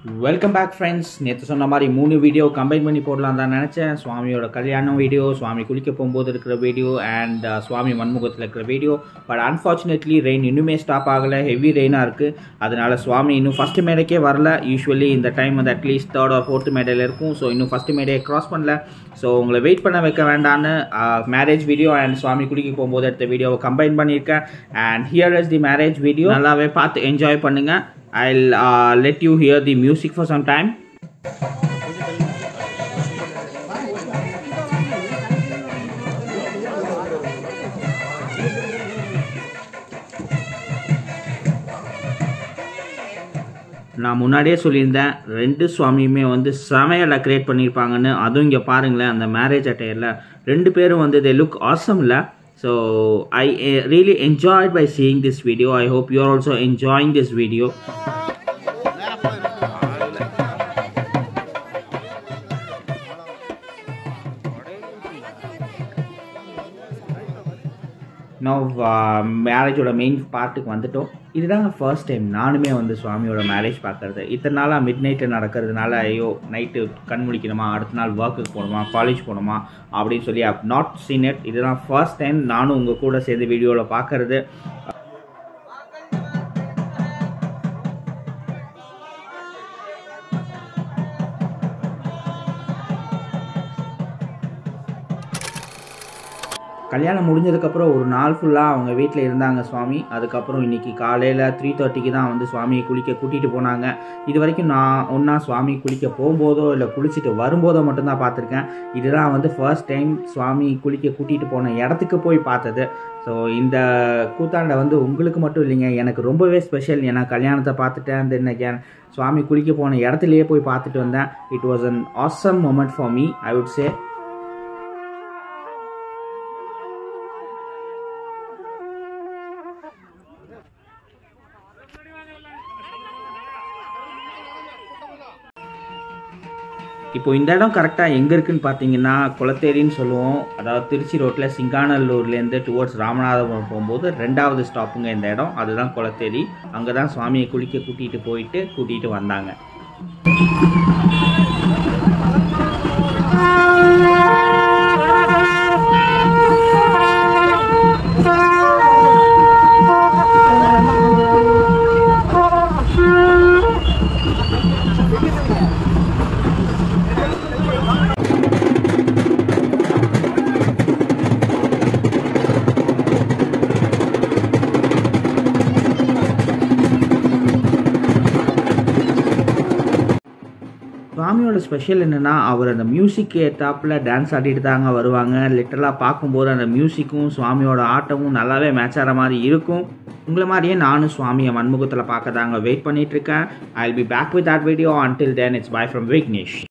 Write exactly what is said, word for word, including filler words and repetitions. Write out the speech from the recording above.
Welcome back friends. நேத்து சொன்ன மாதிரி மூணு வீடியோ கம்பைன் பண்ணி போடலாம் தான் நினச்சேன். சுவாமியோட கல்யாணம் வீடியோ, சுவாமி குளிக்க போகும்போது இருக்கிற வீடியோ அண்ட் சுவாமி மன்முகத்தில் இருக்கிற வீடியோ. பட் அன்ஃபார்ச்சுனேட்லி ரெயின் இன்னுமே ஸ்டாப் ஆகலை, ஹெவி ரெயினாக இருக்குது. அதனால சுவாமி இன்னும் ஃபஸ்ட்டு மேடைக்கே வரல. யூஸ்வலி இந்த டைம் வந்து அட்லீஸ்ட் தேர்ட் ஆர் ஃபோர்த்து மேடையில் இருக்கும். ஸோ இன்னும் ஃபஸ்ட்டு மேடையை க்ராஸ் பண்ணல. ஸோ உங்களை வெயிட் பண்ண வைக்க வேண்டான்னு மேரேஜ் வீடியோ அண்ட் சுவாமி குளிக்க போகும்போது எடுத்த வீடியோவை கம்பைன் பண்ணியிருக்கேன். And here is the marriage video. நல்லாவே பார்த்து என்ஜாய் பண்ணுங்கள். I'll uh, let you hear the music for some time. நான் முன்னாடியே சொல்லியிருந்தேன் ரெண்டு சுவாமியுமே வந்து செமையாக டெக்கரேட் பண்ணியிருப்பாங்கன்னு. அதுவும் இங்கே பாருங்களேன், அந்த மேரேஜ் அட்டையரில் ரெண்டு பேரும் வந்து they look awesome-ல. So I uh, really enjoyed by seeing this video. I hope you are also enjoying this video. Now மேரேஜோட மெயின் பார்ட்டுக்கு வந்துட்டோம். இதுதாங்க ஃபர்ஸ்ட் டைம் நானுமே வந்து சுவாமியோட மேரேஜ் பார்க்குறது. இத்தனை நாளாக மிட் நைட்டு நடக்கிறதுனால ஐயோ நைட்டு கண் முழிக்கணுமா, அடுத்த நாள் ஒர்க்குக்கு போகணுமா, காலேஜ் போகணுமா அப்படின்னு சொல்லி I have not seen it. இதுதான் ஃபர்ஸ்ட் டைம் நானும் உங்கள் கூட சேர்ந்து வீடியோவில் பார்க்குறது. கல்யாணம் முடிஞ்சதுக்கப்புறம் ஒரு நாள் ஃபுல்லாக அவங்க வீட்டில் இருந்தாங்க சுவாமி. அதுக்கப்புறம் இன்றைக்கி காலையில் த்ரீ தேர்ட்டிக்கு தான் வந்து சுவாமியை குளிக்க கூட்டிகிட்டு போனாங்க. இது வரைக்கும் நான் ஒன்றா சுவாமி குளிக்க போகும்போதோ இல்லை குளிச்சுட்டு வரும்போதோ மட்டும்தான் பார்த்துருக்கேன். இதுதான் வந்து ஃபர்ஸ்ட் டைம் சுவாமி குளிக்க கூட்டிகிட்டு போன இடத்துக்கு போய் பார்த்தது. ஸோ இந்த கூத்தாண்டை வந்து உங்களுக்கு மட்டும் இல்லைங்க, எனக்கு ரொம்பவே ஸ்பெஷல். ஏன்னா கல்யாணத்தை பார்த்துட்டேன், அந்த இன்னைக்கு சுவாமி குளிக்க போன இடத்துலையே போய் பார்த்துட்டு வந்தேன். It was an awesome moment for me, I would say. இப்போ இந்த இடம் கரெக்டாக எங்கே இருக்குதுன்னு பார்த்தீங்கன்னா குளத்தேரின்னு சொல்லுவோம். அதாவது திருச்சி ரோட்டில் சிங்கானல்லூர்லேருந்து டுவர்ட்ஸ் ராமநாதபுரம் போகும்போது ரெண்டாவது ஸ்டாப்புங்க இந்த இடம். அதுதான் குளத்தேரி. அங்கே தான் சுவாமியை குளிக்க கூட்டிகிட்டு போயிட்டு கூட்டிகிட்டு வந்தாங்க. சுவாமியோட ஸ்பெஷல் என்னென்னா அவர் அந்த மியூசிக் ஏற்றாப்பில் டான்ஸ் ஆடிட்டு தாங்க வருவாங்க. லிட்டரலாக பார்க்கும்போது அந்த மியூசிக்கும் சுவாமியோட ஆட்டமும் நல்லாவே மேட்ச் ஆகிற மாதிரி இருக்கும். உங்களை மாதிரியே நானும் சுவாமியை மன்முகத்தில் பார்க்க தாங்க வெயிட் பண்ணிகிட்ருக்கேன். I will be back with that video. Until then it's bye from Vignesh.